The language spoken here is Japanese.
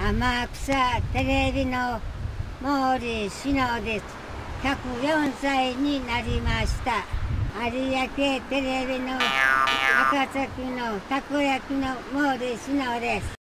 天草テレビの毛利志乃です。104歳になりました。有明テレビの赤崎のたこ焼きの毛利志乃です。